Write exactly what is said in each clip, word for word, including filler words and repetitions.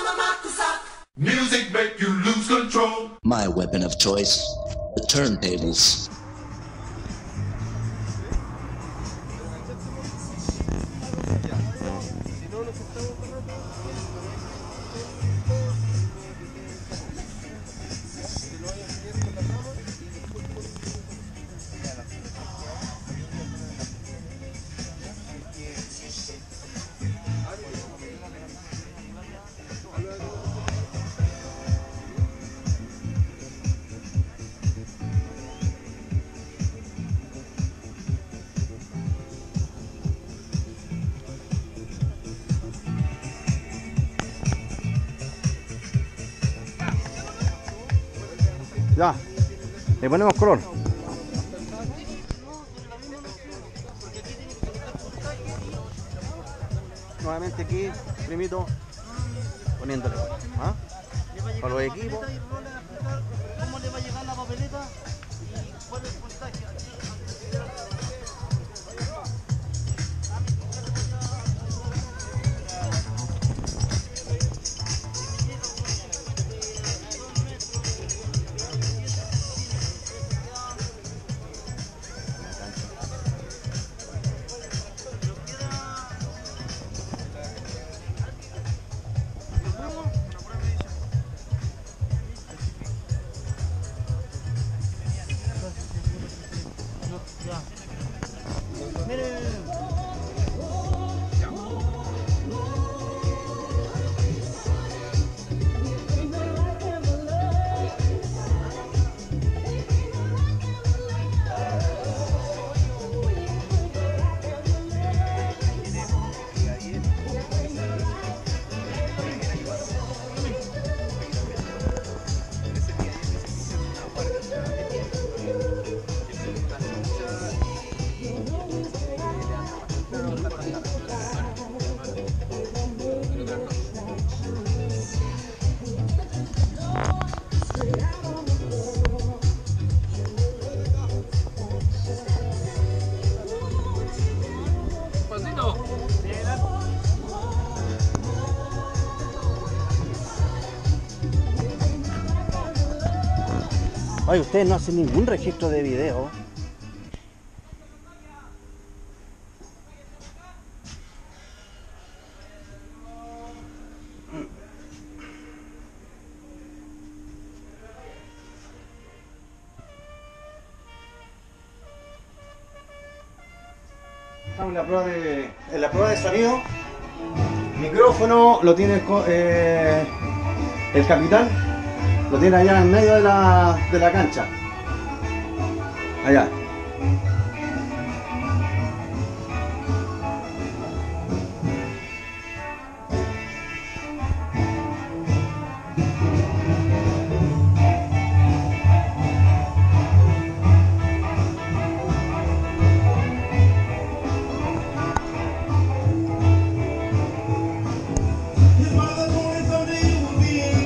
Music make you lose control. My weapon of choice, the turntables. Ya, le ponemos color. Nuevamente aquí, primito, poniéndole color, ¿ah? Para los equipos. ¿Cómo le va a llegar la papeleta? ¿Y cuál es el puntaje? Oye, ustedes no hacen ningún registro de video. Estamos en la prueba de, en la prueba de sonido. Micrófono lo tiene eh, el capitán. Lo tiene allá en medio de la, de la cancha. Allá.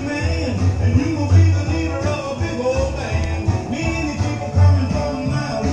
Me and the people coming from a mile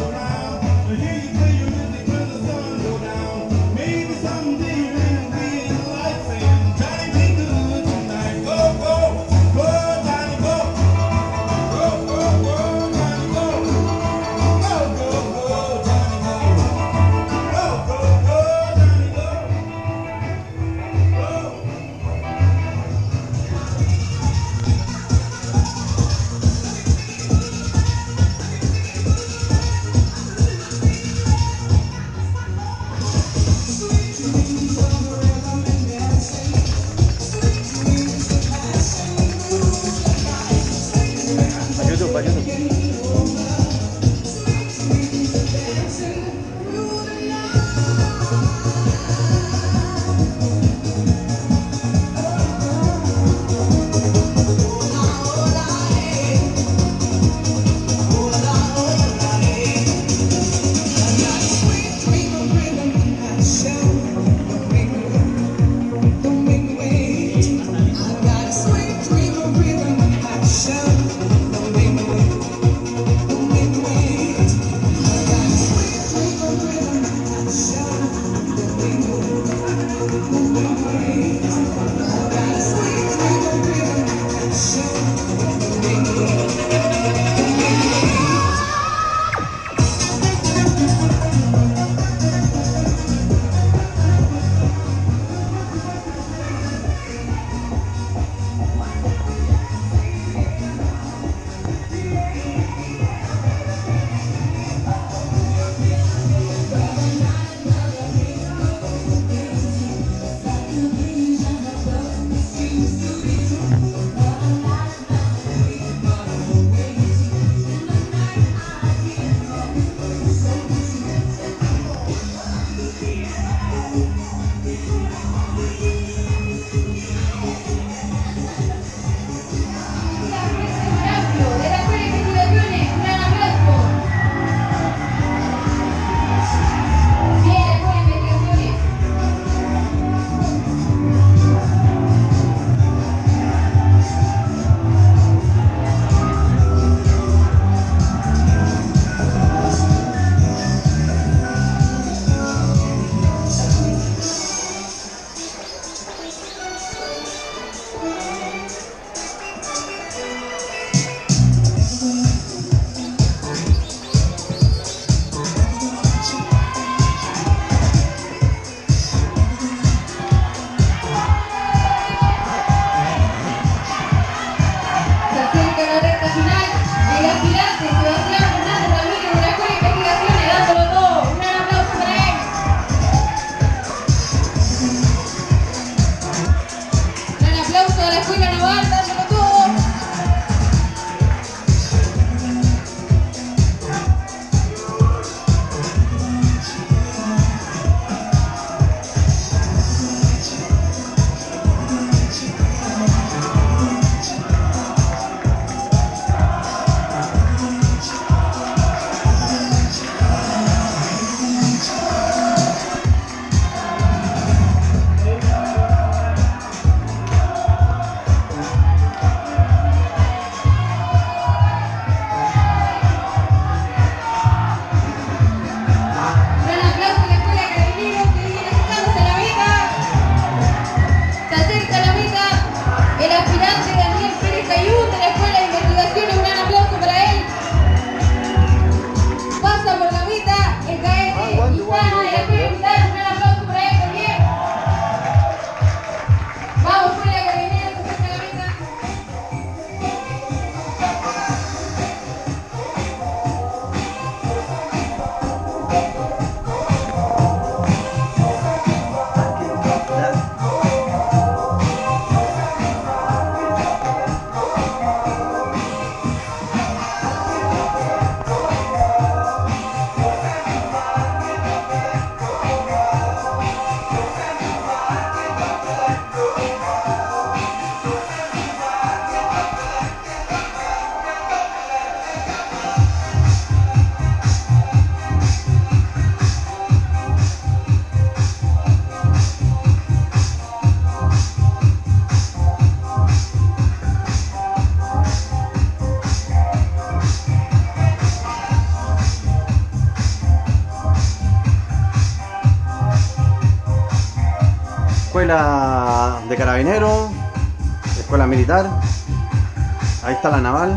escuela de carabineros, escuela militar. Ahí está la naval.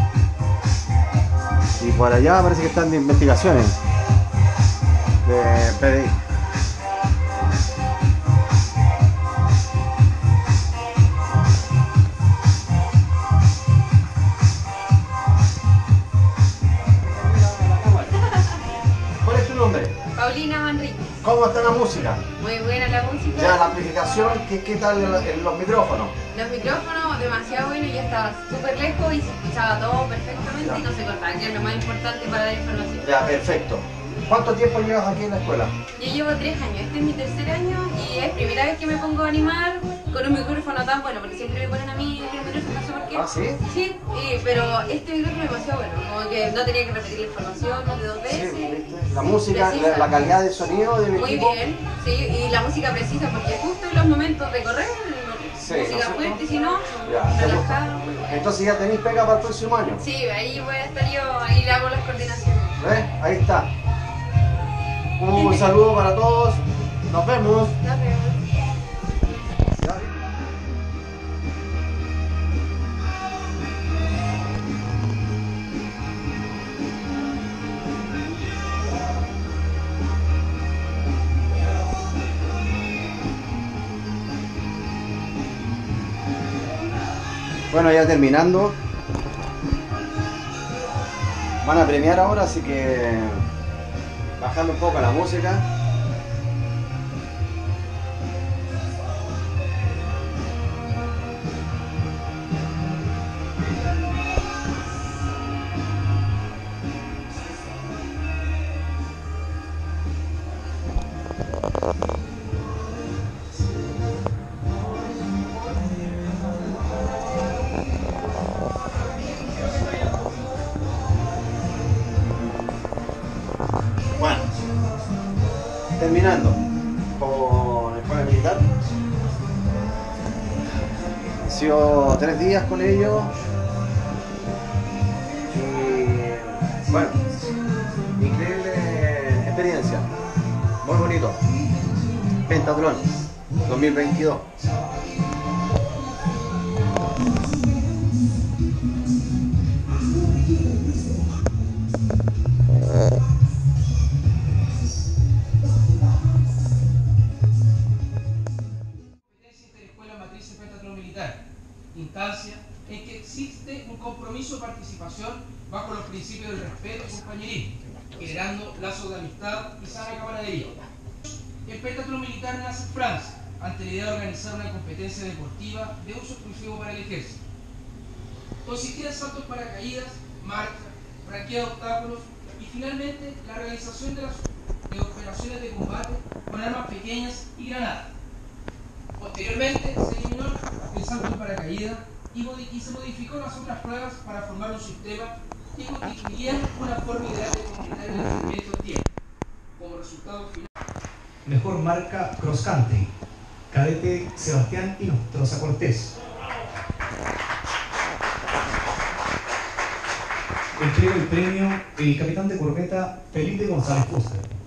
Y por allá parece que están de investigaciones de P D I. ¿Cuál es tu nombre? Paulina Manrique. ¿Cómo está la música? Muy buena la música. Ya la amplificación, ¿qué, qué tal en los, en los micrófonos? Los micrófonos demasiado buenos, yo estaba súper lejos y se escuchaba todo perfectamente Ya. y no se cortaba, que es lo más importante para dar información. Ya, perfecto. ¿Cuánto tiempo llevas aquí en la escuela? Yo llevo tres años, este es mi tercer año y es primera vez que me pongo a animar con un micrófono tan bueno, porque siempre me ponen a mí el micrófono, no sé por qué. ¿Ah, sí? Sí, y- pero este micrófono es demasiado bueno, como que no tenía que repetir la información más de dos veces. Sí, ¿viste? La música, Precisa. la, la calidad de sonido del Muy equipo. bien, sí, y la música precisa, porque justo en los momentos de correr, Sí, ¿no es música cierto? fuerte, y si no, Ya, ¿te gusta? relajada. Entonces ya tenéis pega para el próximo año. Sí, ahí voy a estar yo, ahí le hago las coordinaciones. ¿Ves? Ahí está. Un saludo para todos. Nos vemos. Nos vemos. Bueno, ya terminando. Van a premiar ahora, así que bajando un poco la música. Bueno, terminando con Escuela Militar. He sido tres días con ellos y bueno, increíble experiencia, muy bonito. Pentatlón dos mil veintidós. Escuela Matriz Pentatlón Militar, instancia en que existe un compromiso de participación bajo los principios del respeto y compañerismo, generando lazos de amistad y sana camaradería. El Pentatlón Militar nace en Francia, ante la idea de organizar una competencia deportiva de uso exclusivo para el ejército. Consistía en saltos paracaídas, marcha, franqueada de obstáculos y finalmente la realización de las de operaciones de combate con armas pequeñas y granadas. Posteriormente se eliminó el salto en paracaídas y, modi- y se modificó las otras pruebas para formar un sistema que constituiría una forma ideal de completar el entrenamiento en tiempo. Como resultado final. Mejor marca Cross Country, cadete Sebastián Inostroza Cortés. Entrega el premio el capitán de corbeta Felipe González Fuster.